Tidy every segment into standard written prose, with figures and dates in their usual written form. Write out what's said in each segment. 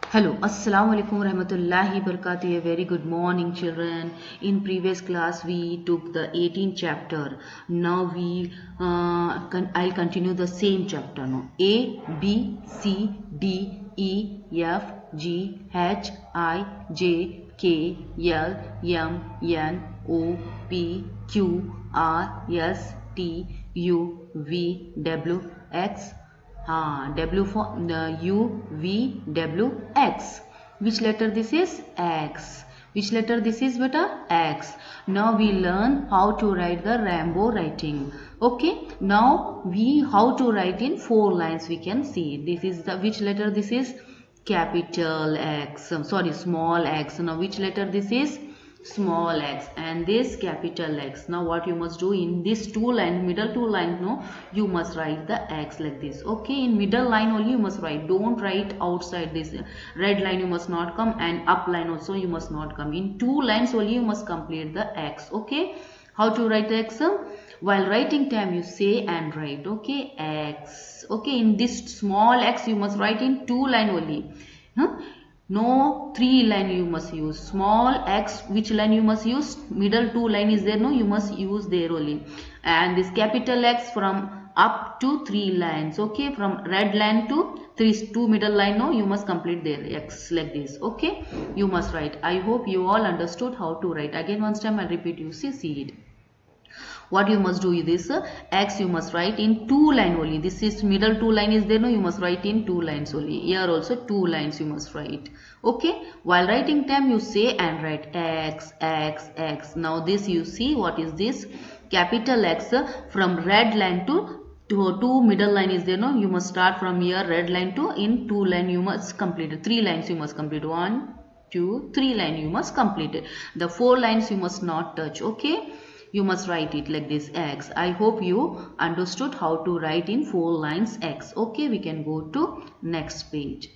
Hello, Assalamu alaikum warahmatullahi wabarakatuh. A very good morning, children. In previous class, we took the 18th chapter. Now I'll continue the same chapter now. A, B, C, D, E, F, G, H, I, J, K, L, M, N, O, P, Q, R, S, T, U, V, W, X. W for U, V, W, X. Which letter this is? X. Which letter this is, beta? X. Now we learn how to write the rainbow writing. Okay. Now how to write in 4 lines we can see. This is the which letter this is? Capital X. Sorry, small x. Now which letter this is? Small x, and this capital X. Now what you must do in this middle two lines, no, you must write the X like this. Okay, in middle line only you must write. Don't write outside this red line. You must not come, and up line also you must not come. In 2 lines only you must complete the X. Okay, how to write the X? While writing time you say and write. Okay, X. Okay, in this small x you must write in 2 line only. No 3 line you must use. Small x, which line you must use? Middle 2 line is there, no, you must use there only. And this capital X from up to 3 lines. Okay, from red line to 2 middle line, no, you must complete there X like this. Okay, you must write. I hope you all understood how to write. Again once time I'll repeat, you see it. What you must do is this, X you must write in 2 line only. This is middle 2 line is there, no, you must write in 2 lines only. Here also 2 lines you must write. Okay, while writing time you say and write X, X, X. Now this you see, what is this? Capital X from red line to 2 middle line is there, no, you must start from here red line to in 2 line you must complete it. 3 lines you must complete. 1, 2, 3 line you must complete it. The 4 lines you must not touch. Okay, you must write it like this, X. I hope you understood how to write in 4 lines X. Okay, we can go to next page.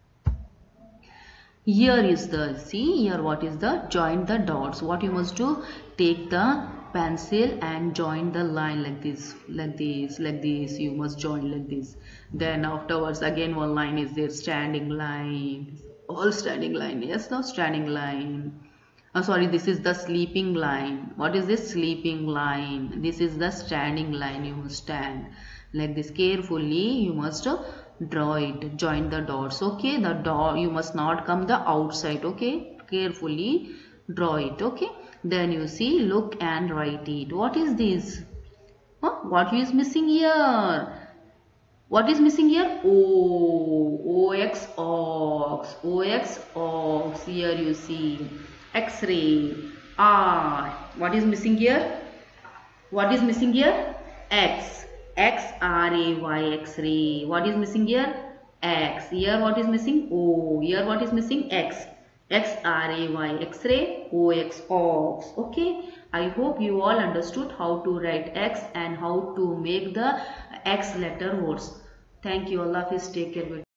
Here is the, see here what is the join the dots. What you must do, take the pencil and join the line like this, like this, like this. You must join like this. Then afterwards again one line is there, standing line, all standing line. Yes, now standing line. Sorry, this is the sleeping line. What is this? Sleeping line. This is the standing line. You must stand like this. Carefully you must draw it. Join the dots. Okay, the dot you must not come the outside. Okay, carefully draw it. Okay, then you see, look and write it. What is this? What is missing here? What is missing here? O, OX, ox, OX, ox. Here you see X-ray, R. What is missing here? What is missing here? X, X-R-A-Y, X-ray. What is missing here? X. Here what is missing? O. Here what is missing? X, X-R-A-Y, X-ray, O-X, ox. Okay, I hope you all understood how to write X and how to make the X letter words. Thank you. Allah Hafiz. Take care.